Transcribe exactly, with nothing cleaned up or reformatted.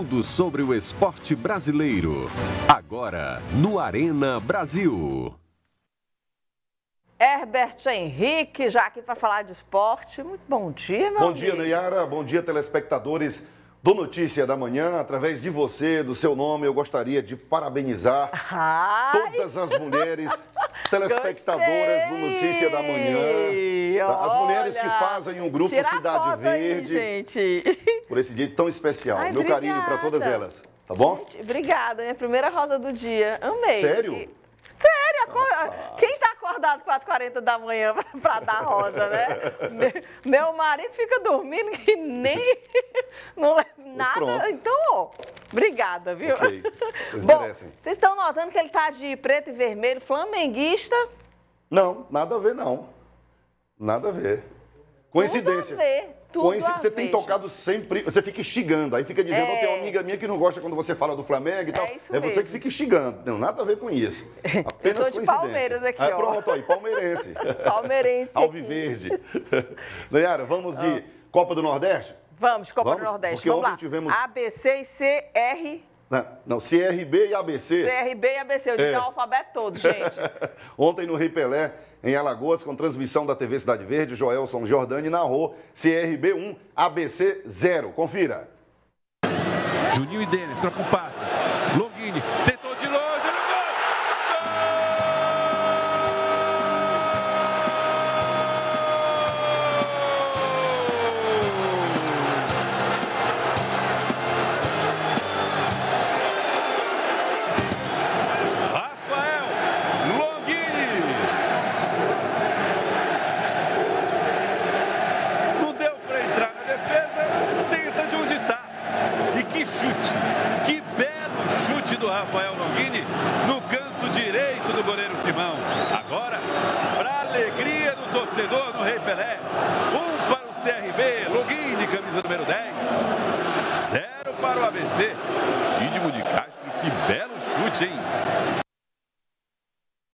tudo sobre o esporte brasileiro. Agora, no Arena Brasil. Herbert Henrique, já aqui para falar de esporte. Muito bom dia, meu Bom amigo. dia, Nayara. Bom dia, telespectadores do Notícia da Manhã. Através de você, do seu nome, eu gostaria de parabenizar Ai. todas as mulheres telespectadoras do Notícia da Manhã. Tá? As mulheres que fazem um grupo Cidade Verde. Aí, gente. Por esse dia tão especial. Ai, Meu obrigada. carinho para todas elas, tá bom? Gente, obrigada, minha primeira rosa do dia. Amei. Sério? E... Sério, acorda... quem tá acordado quatro e quarenta da manhã para dar rosa, né? Meu marido fica dormindo e nem não é nada. Pronto. Então, ó, obrigada, viu? Ok, vocês Bom, merecem. vocês estão notando que ele tá de preto e vermelho, flamenguista? Não, nada a ver, não. Nada a ver. Coincidência. Tudo a ver. Tudo Coinci... a Você ver, tem gente. tocado sempre, você fica instigando, aí fica dizendo, É. oh, tem uma amiga minha que não gosta quando você fala do Flamengo e tal. É isso É você mesmo. que fica instigando, não nada a ver com isso. Apenas Eu tô de coincidência. Palmeiras aqui, é, ó. Pronto, aí, palmeirense. Palmeirense aqui. Alviverde. Nayara, vamos de Copa do Nordeste? Vamos, de Copa Vamos? do Nordeste. Porque Vamos ontem lá. tivemos- A B C e C R... Não, não, C R B e A B C. C R B e A B C. Eu digo É. o alfabeto todo, gente. Ontem no Rei Pelé, em Alagoas, com transmissão da T V Cidade Verde, Joelson Jordani narrou C R B um, A B C zero. Confira. Juninho e Denner, troca um passe. Longini, tentou de longe, no gol! Gol! Rafael Longini! Não deu para entrar na defesa, tenta de onde está. E que chute, que belo chute do Rafael Longini no canto direito do goleiro Simão. Agora, para alegria do torcedor no Rei Pelé, um para o C R B, Longini, camisa número dez, zero para o A B C.